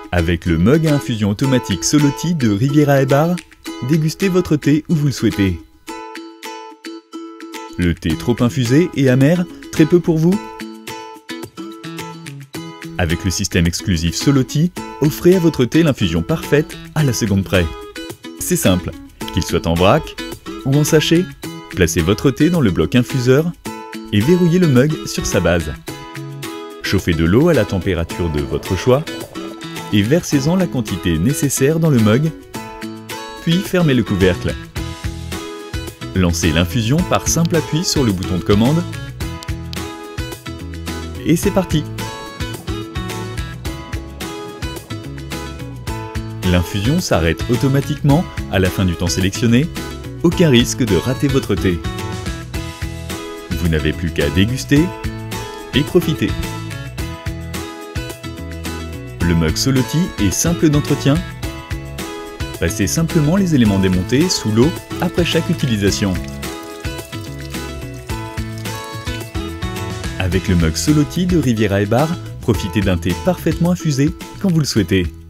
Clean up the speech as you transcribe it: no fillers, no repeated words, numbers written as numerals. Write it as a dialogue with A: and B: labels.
A: Avec le mug à infusion automatique Solotti de Riviera et Bar, dégustez votre thé où vous le souhaitez. Le thé trop infusé et amer, très peu pour vous? Avec le système exclusif Solotti, offrez à votre thé l'infusion parfaite à la seconde près. C'est simple, qu'il soit en vrac ou en sachet, placez votre thé dans le bloc infuseur et verrouillez le mug sur sa base. Chauffez de l'eau à la température de votre choix et versez-en la quantité nécessaire dans le mug, puis fermez le couvercle. Lancez l'infusion par simple appui sur le bouton de commande et c'est parti! L'infusion s'arrête automatiquement à la fin du temps sélectionné, aucun risque de rater votre thé. Vous n'avez plus qu'à déguster et profiter. Le mug Solotti est simple d'entretien. Passez simplement les éléments démontés sous l'eau après chaque utilisation. Avec le mug Solotti de Riviera et Bar, profitez d'un thé parfaitement infusé quand vous le souhaitez.